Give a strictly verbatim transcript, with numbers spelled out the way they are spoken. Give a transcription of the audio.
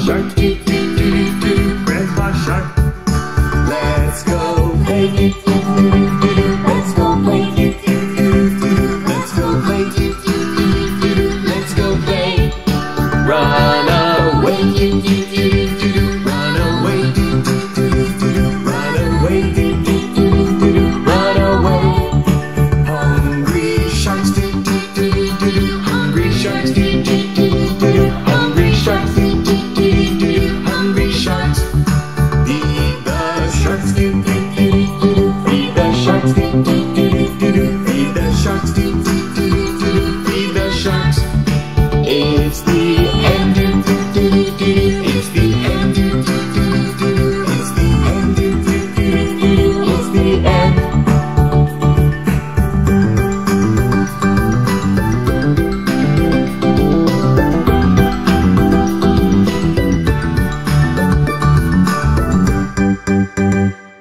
shark, do do do do. Grandpa Shark. Let's go play, do do do do. Let's go play, do do do do. Let's go play, do do do do. Let's go play. Run away, do do do.